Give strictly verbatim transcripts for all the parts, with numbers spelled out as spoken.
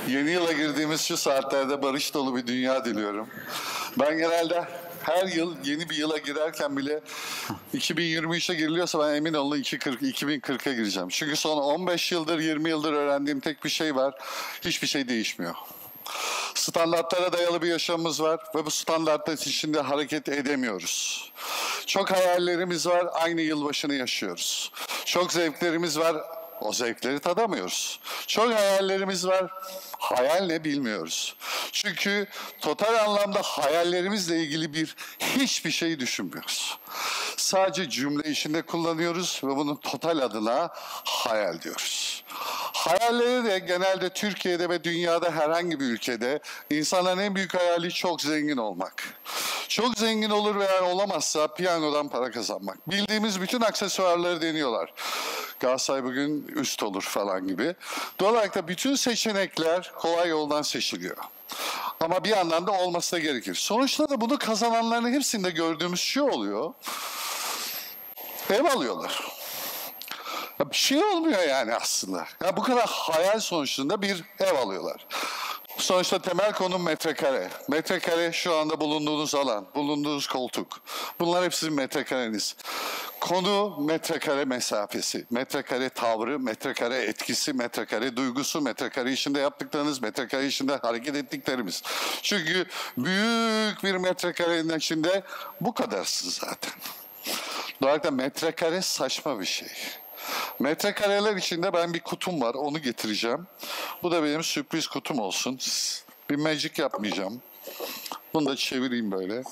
Yeni yıla girdiğimiz şu saatlerde barış dolu bir dünya diliyorum. Ben genelde her yıl yeni bir yıla girerken bile iki bin yirmi üçe giriliyorsa ben emin olun iki bin kırka gireceğim. Çünkü son on beş yıldır, yirmi yıldır öğrendiğim tek bir şey var. Hiçbir şey değişmiyor. Standartlara dayalı bir yaşamımız var ve bu standartlar içinde hareket edemiyoruz. Çok hayallerimiz var, aynı yılbaşını yaşıyoruz. Çok zevklerimiz var, o zevkleri tadamıyoruz. Çok hayallerimiz var, hayal ne bilmiyoruz. Çünkü total anlamda hayallerimizle ilgili bir hiçbir şey düşünmüyoruz. Sadece cümle içinde kullanıyoruz ve bunun total adına hayal diyoruz. Hayalleri de genelde Türkiye'de ve dünyada herhangi bir ülkede insanların en büyük hayali çok zengin olmak. Çok zengin olur veya olamazsa piyangodan para kazanmak. Bildiğimiz bütün aksesuarları deniyorlar. Galatasaray bugün üst olur falan gibi. Doğal olarak da bütün seçenekler kolay yoldan seçiliyor. Ama bir yandan da olması da gerekir. Sonuçta da bunu kazananların hepsinde gördüğümüz şey oluyor. Ev alıyorlar. Ya bir şey olmuyor yani aslında. Ya bu kadar hayal sonucunda bir ev alıyorlar. Sonuçta temel konu metrekare. Metrekare şu anda bulunduğunuz alan, bulunduğunuz koltuk. Bunlar hep sizin metrekareniz. Konu metrekare mesafesi, metrekare tavrı, metrekare etkisi, metrekare duygusu, metrekare içinde yaptıklarınız, metrekare içinde hareket ettiklerimiz. Çünkü büyük bir metrekarenin içinde bu kadarsınız zaten. Dolayısıyla metrekare saçma bir şey. Metrekareler içinde ben bir kutum var, onu getireceğim. Bu da benim sürpriz kutum olsun. Bir magic yapmayacağım. Bunu da çevireyim böyle.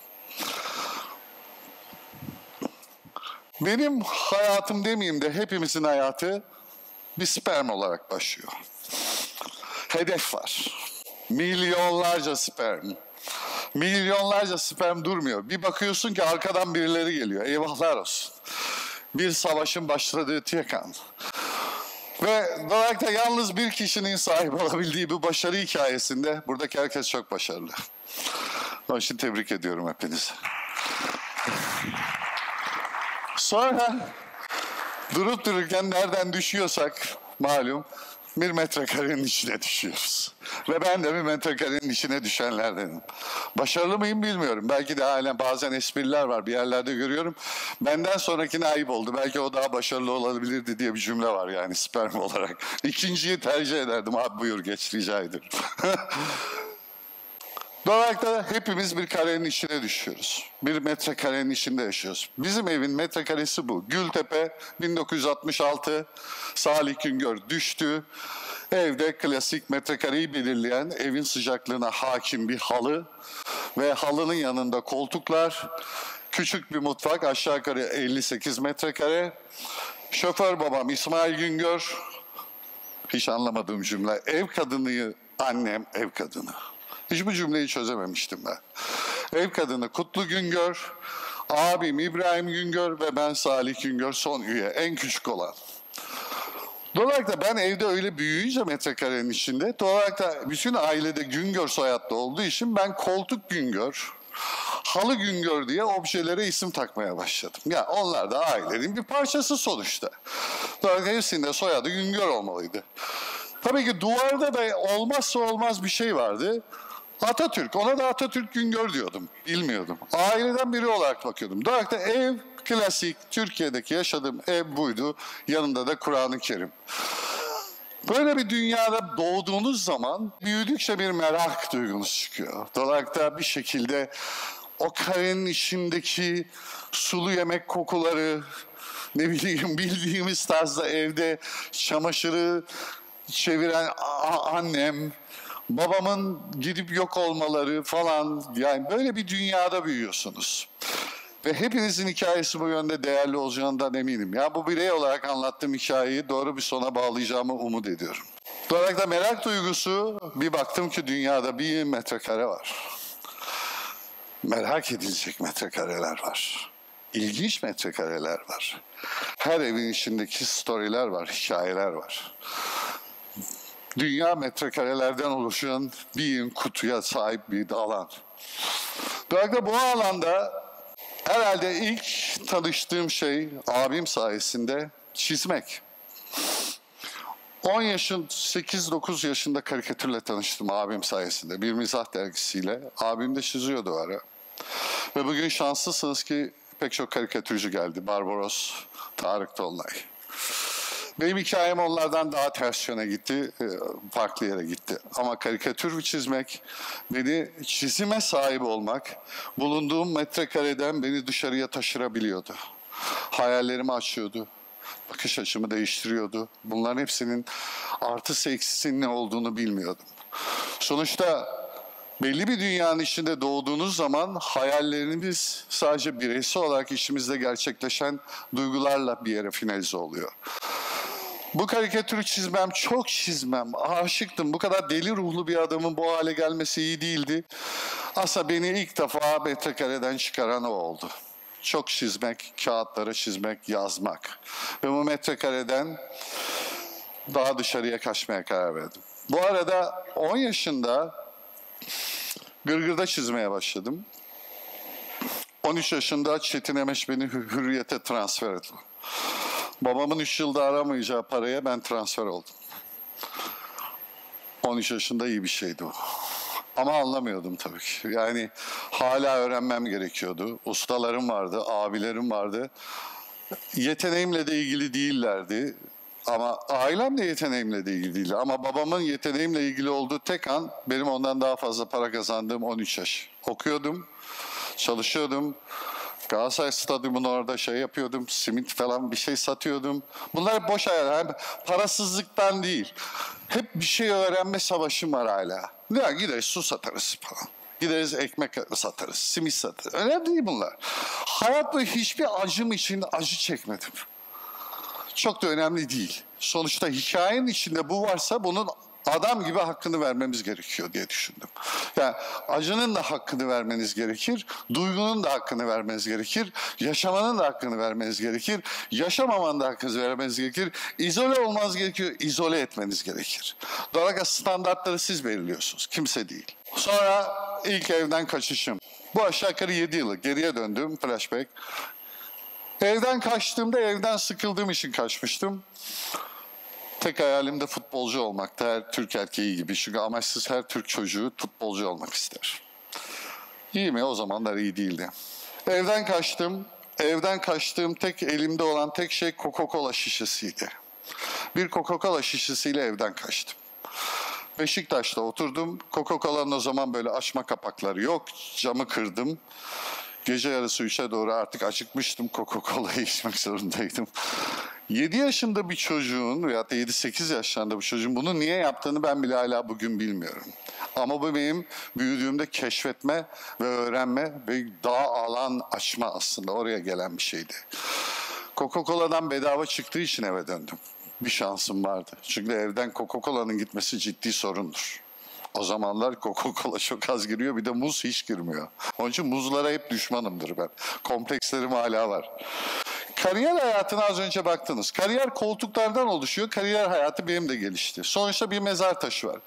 Benim hayatım demeyeyim de hepimizin hayatı bir sperm olarak başlıyor. Hedef var. Milyonlarca sperm. Milyonlarca sperm durmuyor. Bir bakıyorsun ki arkadan birileri geliyor. Eyvahlar olsun. Bir savaşın başladığı TİKAN. Ve dolayısıyla yalnız bir kişinin sahip olabildiği bu başarı hikayesinde buradaki herkes çok başarılı. Onun için tebrik ediyorum hepinizi. Sonra durup dururken nereden düşüyorsak malum bir metrekarenin içine düşüyoruz. Ve ben de bir metrekarenin içine düşenlerdenim. Başarılı mıyım bilmiyorum. Belki de halen bazen espriler var, bir yerlerde görüyorum. Benden sonrakine ayıp oldu. Belki o daha başarılı olabilirdi diye bir cümle var yani sperm olarak. İkinciyi tercih ederdim. Abi buyur geç rica ederim. Dolayısıyla hepimiz bir karenin içine düşüyoruz. Bir metrekarenin içinde yaşıyoruz. Bizim evin metrekaresi bu. Gültepe bin dokuz yüz altmış altı Salih Güngör düştü. Evde klasik metrekareyi belirleyen evin sıcaklığına hakim bir halı ve halının yanında koltuklar, küçük bir mutfak aşağı yukarı elli sekiz metrekare. Şoför babam İsmail Güngör, hiç anlamadığım cümle, ev kadını annem ev kadını. Hiç bu cümleyi çözememiştim ben. Ev kadını Kutlu Güngör, abim İbrahim Güngör ve ben Salih Güngör son üye, en küçük olan. Dolayısıyla ben evde öyle büyüyünce metrekarenin içinde, dolayısıyla bütün ailede Güngör soyadlı olduğu için ben koltuk Güngör, halı Güngör diye objelere isim takmaya başladım. Ya onlar da ailenin bir parçası sonuçta. Dolayısıyla hepsinde soyadı Güngör olmalıydı. Tabii ki duvarda da olmazsa olmaz bir şey vardı. Atatürk, ona da Atatürk Güngör diyordum, bilmiyordum. Aileden biri olarak bakıyordum. Dolayısıyla ev, klasik, Türkiye'deki yaşadığım ev buydu. Yanında da Kur'an-ı Kerim. Böyle bir dünyada doğduğunuz zaman büyüdükçe bir merak duygunuz çıkıyor. Dolayısıyla bir şekilde o karenin içindeki sulu yemek kokuları, ne bileyim bildiğimiz tarzda evde çamaşırı çeviren annem, babamın gidip yok olmaları falan, yani böyle bir dünyada büyüyorsunuz. Ve hepinizin hikayesi bu yönde değerli olacağından eminim. Ya bu birey olarak anlattığım hikayeyi doğru bir sona bağlayacağımı umut ediyorum. Dolayısıyla merak duygusu, bir baktım ki dünyada bir metrekare var. Merak edilecek metrekareler var. İlginç metrekareler var. Her evin içindeki storyler var, hikayeler var. Dünya metrekarelerden oluşan bir kutuya sahip bir alan. Dolayısıyla bu alanda herhalde ilk tanıştığım şey abim sayesinde çizmek. on yaşın, sekiz dokuz yaşında karikatürle tanıştım abim sayesinde. Bir mizah dergisiyle. Abim de çiziyordu o ara. Ve bugün şanslısınız ki pek çok karikatürcü geldi. Barbaros, Tarık Tolunay. Benim hikayem onlardan daha ters yöne gitti, farklı yere gitti. Ama karikatür çizmek, beni çizime sahip olmak, bulunduğum metrekareden beni dışarıya taşırabiliyordu. Hayallerimi açıyordu, bakış açımı değiştiriyordu. Bunların hepsinin artısı eksisinin ne olduğunu bilmiyordum. Sonuçta belli bir dünyanın içinde doğduğunuz zaman hayalleriniz sadece bireysel olarak içimizde gerçekleşen duygularla bir yere finalize oluyor. Bu karikatürü çizmem, çok çizmem, aşıktım. Bu kadar deli ruhlu bir adamın bu hale gelmesi iyi değildi. Aslında beni ilk defa metrekareden çıkaran o oldu. Çok çizmek, kağıtlara çizmek, yazmak. Ve bu metrekareden daha dışarıya kaçmaya karar verdim. Bu arada on yaşında Gırgır'da çizmeye başladım. on üç yaşında Çetin Emeş beni Hürriyet'e transfer etti. Babamın üç yılda aramayacağı paraya ben transfer oldum. on üç yaşında iyi bir şeydi o. Ama anlamıyordum tabii ki. Yani hala öğrenmem gerekiyordu. Ustalarım vardı, abilerim vardı. Yeteneğimle de ilgili değillerdi. Ama ailem de yeteneğimle de ilgili değildi. Ama babamın yeteneğimle ilgili olduğu tek an benim ondan daha fazla para kazandığım on üç yaş. Okuyordum, çalışıyordum. Galatasaray Stadyumu'nun orada şey yapıyordum, simit falan bir şey satıyordum. Bunlar hep boş hayaller. Yani parasızlıktan değil. Hep bir şey öğrenme savaşım var hala. Ya gideriz su satarız falan. Gideriz ekmek satarız, simit satarız. Önemli değil bunlar. Hayatta hiçbir acım için acı çekmedim. Çok da önemli değil. Sonuçta hikayenin içinde bu varsa bunun adam gibi hakkını vermemiz gerekiyor diye düşündüm. Yani acının da hakkını vermeniz gerekir, duygunun da hakkını vermeniz gerekir, yaşamanın da hakkını vermeniz gerekir, yaşamamanın da hakkını vermeniz gerekir, izole olmanız gerekiyor, izole etmeniz gerekir. Dolayısıyla standartları siz belirliyorsunuz, kimse değil. Sonra ilk evden kaçışım. Bu aşağı yukarı yedi yılı geriye döndüm, flashback. Evden kaçtığımda evden sıkıldığım için kaçmıştım. Tek hayalim de futbolcu olmaktı, her Türk erkeği gibi. Çünkü amaçsız her Türk çocuğu futbolcu olmak ister. İyi mi? O zamanlar iyi değildi. Evden kaçtım. Evden kaçtığım tek elimde olan tek şey Coca-Cola şişesiydi. Bir Coca-Cola şişesiyle evden kaçtım. Beşiktaş'ta oturdum. Coca-Cola'nın o zaman böyle açma kapakları yok. Camı kırdım. Gece yarısı üçe doğru artık acıkmıştım. Coca-Cola'yı içmek zorundaydım. yedi yaşında bir çocuğun veyahut da yedi sekiz yaşlarında bir çocuğun bunu niye yaptığını ben bile hala bugün bilmiyorum. Ama bu benim büyüdüğümde keşfetme ve öğrenme ve daha alan açma aslında oraya gelen bir şeydi. Coca-Cola'dan bedava çıktığı için eve döndüm. Bir şansım vardı. Çünkü evden Coca-Cola'nın gitmesi ciddi sorundur. O zamanlar Coca-Cola çok az giriyor, bir de muz hiç girmiyor. Onun için muzlara hep düşmanımdır ben. Komplekslerim hala var. Kariyer hayatına az önce baktınız. Kariyer koltuklardan oluşuyor. Kariyer hayatı benim de gelişti. Sonuçta bir mezar taşı var.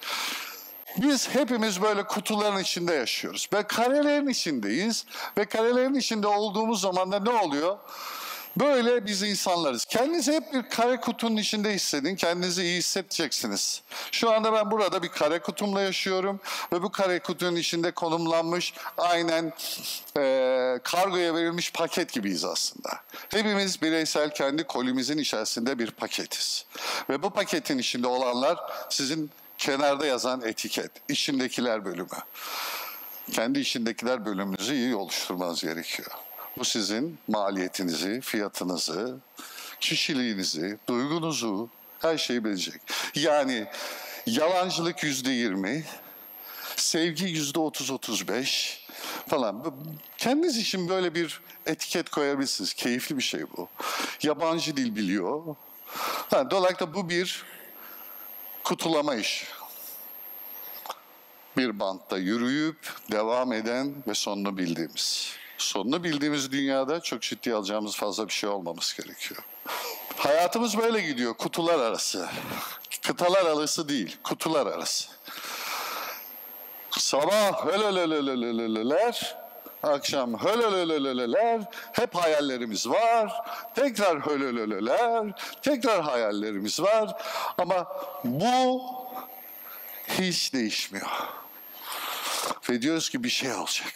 Biz hepimiz böyle kutuların içinde yaşıyoruz. Ve karelerin içindeyiz. Ve karelerin içinde olduğumuz zaman da ne oluyor? Böyle biz insanlarız. Kendinizi hep bir kare kutunun içinde hissedin. Kendinizi iyi hissedeceksiniz. Şu anda ben burada bir kare kutumla yaşıyorum. Ve bu kare kutunun içinde konumlanmış aynen e, kargoya verilmiş paket gibiyiz aslında. Hepimiz bireysel kendi kolimizin içerisinde bir paketiz. Ve bu paketin içinde olanlar sizin kenarda yazan etiket. İçindekiler bölümü. Kendi içindekiler bölümünüzü iyi oluşturmanız gerekiyor. Bu sizin maliyetinizi, fiyatınızı, kişiliğinizi, duygunuzu, her şeyi bilecek. Yani yalancılık yüzde yirmi, sevgi yüzde otuz otuz beş falan. Kendiniz için böyle bir etiket koyabilirsiniz. Keyifli bir şey bu. Yabancı dil biliyor. Ha, dolayısıyla bu bir kutulama işi. Bir bantta yürüyüp devam eden ve sonunu bildiğimiz. Sonunu bildiğimiz dünyada çok ciddi alacağımız fazla bir şey olmaması gerekiyor. Hayatımız böyle gidiyor, kutular arası. Kıtalar arası değil, kutular arası. Sabah öyle öyle öyle öyle öyle öyle öyle. akşam hölölölölöler, hep hayallerimiz var. Tekrar hölölölöler, tekrar hayallerimiz var. Ama bu hiç değişmiyor. Ve diyoruz ki bir şey olacak.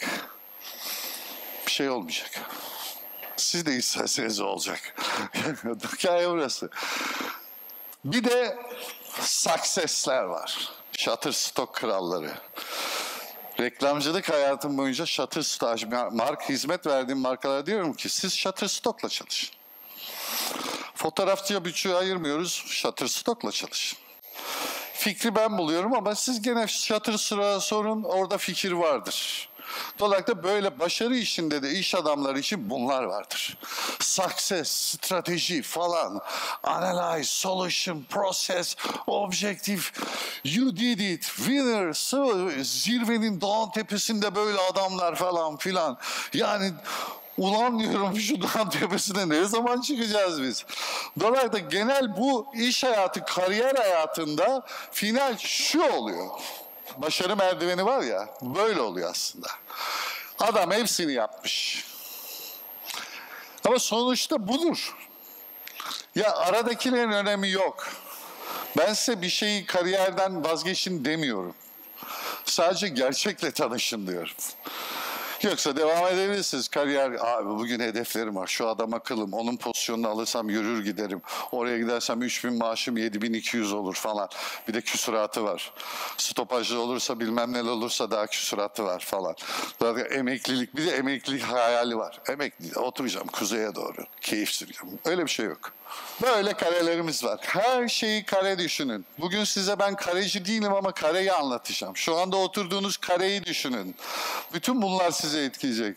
Bir şey olmayacak. Siz de isterseniz olacak. Hikaye burası. Bir de success'ler var. Shutterstock kralları. Reklamcılık hayatım boyunca Shutterstock, marka hizmet verdiğim markalara diyorum ki siz Shutterstock'la çalışın. Fotoğrafçıya bütçe ayırmıyoruz, Shutterstock'la çalışın. Fikri ben buluyorum ama siz gene Shutterstock'a sorun, orada fikir vardır. Dolayısıyla böyle başarı işinde de iş adamları için bunlar vardır. Success, strateji falan, analyze, solution, process, objective, you did it, winner, zirvenin dağın tepesinde böyle adamlar falan filan. Yani ulan diyorum şu dağın tepesine ne zaman çıkacağız biz? Dolayısıyla genel bu iş hayatı, kariyer hayatında final şu oluyor. Başarı merdiveni var ya, böyle oluyor aslında. Adam hepsini yapmış. Ama sonuçta budur. Ya aradakilerin önemi yok. Ben size bir şeyi kariyerden vazgeçin demiyorum. Sadece gerçekle tanışın diyorum. Yoksa devam edebilirsiniz. Kariyer, abi bugün hedeflerim var. Şu adam akıllım. Onun pozisyonunu alırsam yürür giderim. Oraya gidersem üç bin maaşım yedi bin iki yüz olur falan. Bir de küsuratı var. Stopajlı olursa bilmem ne olursa daha küsuratı var falan. Zaten emeklilik, bir de emeklilik hayali var. Emekli, oturacağım kuzeye doğru. Keyif sürüyorum. Öyle bir şey yok. Böyle karelerimiz var. Her şeyi kare düşünün. Bugün size ben kareci değilim ama kareyi anlatacağım. Şu anda oturduğunuz kareyi düşünün. Bütün bunlar size etkileyecek.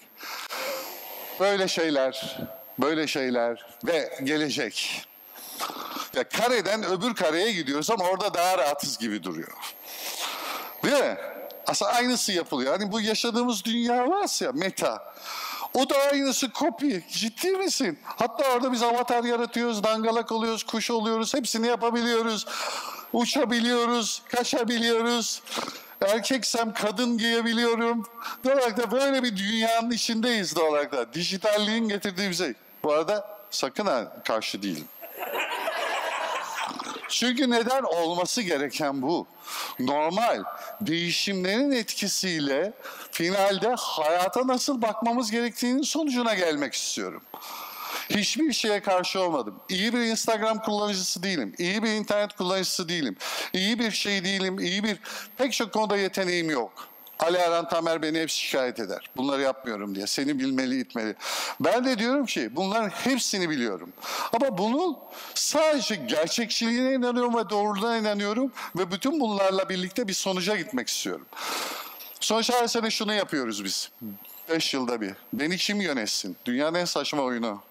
Böyle şeyler, böyle şeyler ve gelecek. Ya kareden öbür kareye gidiyoruz ama orada daha rahatız gibi duruyor. Değil mi? Aslında aynısı yapılıyor. Hani bu yaşadığımız dünya varsa ya, meta. O da aynısı kopya. Ciddi misin? Hatta orada biz avatar yaratıyoruz, dangalak oluyoruz, kuş oluyoruz. Hepsini yapabiliyoruz. Uçabiliyoruz, kaçabiliyoruz. Erkeksem kadın giyebiliyorum. Dolayısıyla böyle bir dünyanın içindeyiz dolayısıyla. Dijitalliğin getirdiği bir şey. Bu arada sakın ha karşı değilim. Çünkü neden olması gereken bu? Normal değişimlerin etkisiyle finalde hayata nasıl bakmamız gerektiğinin sonucuna gelmek istiyorum. Hiçbir şeye karşı olmadım. İyi bir Instagram kullanıcısı değilim. İyi bir internet kullanıcısı değilim. İyi bir şey değilim. İyi bir pek çok konuda yeteneğim yok. Ali Erhan Tamer beni hep şikayet eder. Bunları yapmıyorum diye. Seni bilmeli, itmeli. Ben de diyorum ki bunların hepsini biliyorum. Ama bunun sadece gerçekçiliğine inanıyorum ve doğruluğuna inanıyorum. Ve bütün bunlarla birlikte bir sonuca gitmek istiyorum. Sonuçta her sene şunu yapıyoruz biz. Beş yılda bir. Beni kim yönetsin? Dünyanın en saçma oyunu.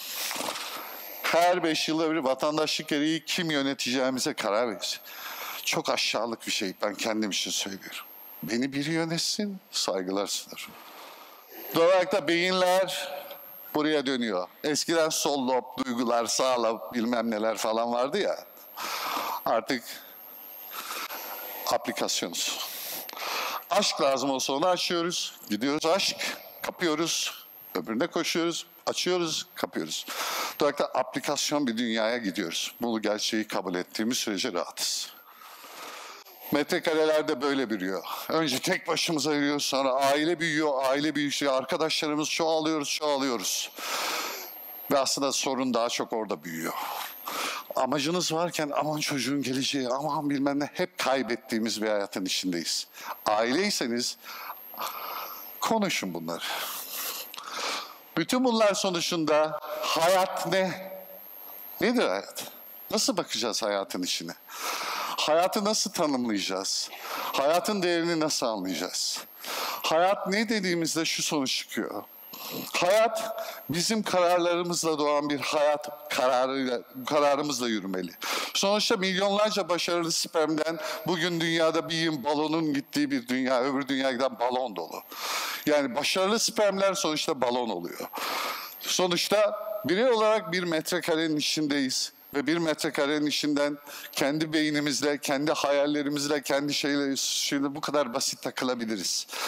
Her beş yılda bir vatandaşlık gereği kim yöneteceğimize karar veririz. Çok aşağılık bir şey. Ben kendim için söylüyorum. Beni biri yönetsin, saygılar sunarım. Dolayısıyla beyinler buraya dönüyor. Eskiden sol lob, duygular, sağ lob, bilmem neler falan vardı ya. Artık aplikasyonuz. Aşk lazım olsa onu açıyoruz. Gidiyoruz aşk, kapıyoruz. Öbürüne koşuyoruz, açıyoruz, kapıyoruz. Dolayısıyla aplikasyon bir dünyaya gidiyoruz. Bu gerçeği kabul ettiğimiz sürece rahatız. Metrekareler de böyle büyüyor. Önce tek başımıza yürüyoruz, sonra aile büyüyor, aile büyüyor, arkadaşlarımız çoğalıyoruz, çoğalıyoruz. Ve aslında sorun daha çok orada büyüyor. Amacınız varken aman çocuğun geleceği, aman bilmem ne, hep kaybettiğimiz bir hayatın içindeyiz. Aileyseniz konuşun bunları. Bütün bunlar sonucunda hayat ne? Nedir hayat? Nasıl bakacağız hayatın içine? Hayatı nasıl tanımlayacağız? Hayatın değerini nasıl anlayacağız? Hayat ne dediğimizde şu sonuç çıkıyor. Hayat bizim kararlarımızla doğan bir hayat kararıyla, kararımızla yürümeli. Sonuçta milyonlarca başarılı spermden bugün dünyada bir balonun gittiği bir dünya, öbür dünyaya giden balon dolu. Yani başarılı spermler sonuçta balon oluyor. Sonuçta birey olarak bir metrekarenin içindeyiz. Ve bir metrekarenin içinden kendi beynimizle, kendi hayallerimizle, kendi şeyle, şeyle bu kadar basit takılabiliriz.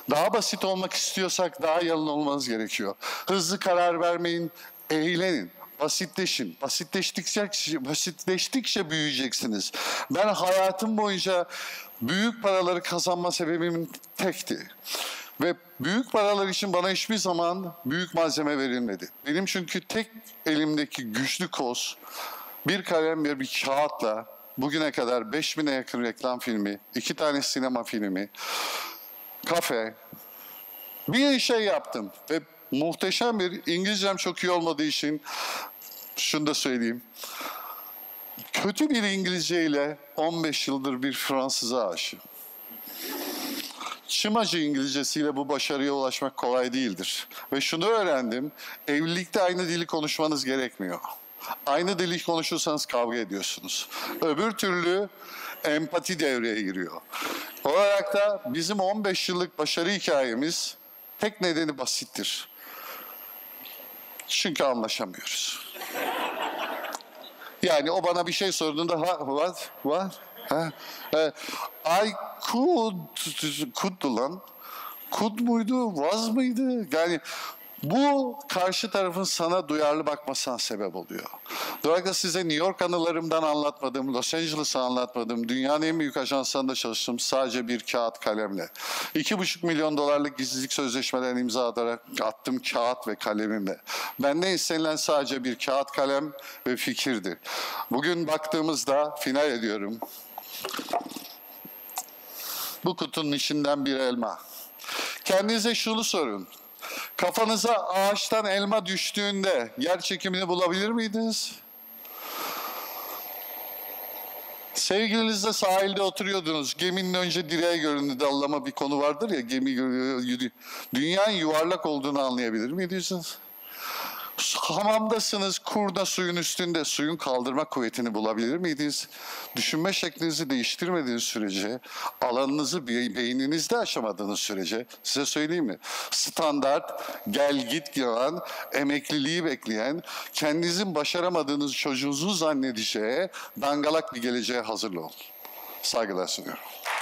Daha basit olmak istiyorsak daha yalın olmanız gerekiyor. Hızlı karar vermeyin, eğlenin. Basitleşin. Basitleştikçe, basitleştikçe büyüyeceksiniz. Ben hayatım boyunca büyük paraları kazanma sebebim tekti. Ve büyük paralar için bana hiçbir zaman büyük malzeme verilmedi. Benim çünkü tek elimdeki güçlü koz, bir kalem ve bir kağıtla bugüne kadar beş bine yakın reklam filmi, iki tane sinema filmi, kafe, bir şey yaptım. Ve muhteşem bir, İngilizcem çok iyi olmadığı için şunu da söyleyeyim. Kötü bir İngilizceyle on beş yıldır bir Fransız'a aşığım. Çımacı İngilizcesiyle bu başarıya ulaşmak kolay değildir. Ve şunu öğrendim, evlilikte aynı dili konuşmanız gerekmiyor. Aynı dili konuşursanız kavga ediyorsunuz. Öbür türlü empati devreye giriyor. Olarak da bizim on beş yıllık başarı hikayemiz tek nedeni basittir. Çünkü anlaşamıyoruz. Yani o bana bir şey sorduğunda ha, what, what, ha, e, I could, could'du lan. Could muydu, was mıydı? Yani bu karşı tarafın sana duyarlı bakmasına sebep oluyor. Dolayısıyla size New York anılarımdan anlatmadığım, Los Angeles'ı anlatmadığım, dünyanın en büyük ajanslarında çalıştım sadece bir kağıt kalemle. İki buçuk milyon dolarlık gizlilik sözleşmeden imza atarak attım kağıt ve kalemimle. Benden istenilen sadece bir kağıt kalem ve fikirdi. Bugün baktığımızda final ediyorum. Bu kutunun içinden bir elma. Kendinize şunu sorun. Kafanıza ağaçtan elma düştüğünde yer çekimini bulabilir miydiniz? Sevgilinizle sahilde oturuyordunuz. Geminin önce direğe göründü dallama bir konu vardır ya. Gemi dünyanın yuvarlak olduğunu anlayabilir miydiniz? Hamamdasınız, kurda suyun üstünde suyun kaldırma kuvvetini bulabilir miydiniz? Düşünme şeklinizi değiştirmediğiniz sürece, alanınızı beyninizde aşamadığınız sürece, size söyleyeyim mi? Standart, gel git yalan, emekliliği bekleyen, kendinizin başaramadığınız çocuğunuzu zannedeceği dangalak bir geleceğe hazırlı olun. Saygılar sunuyorum.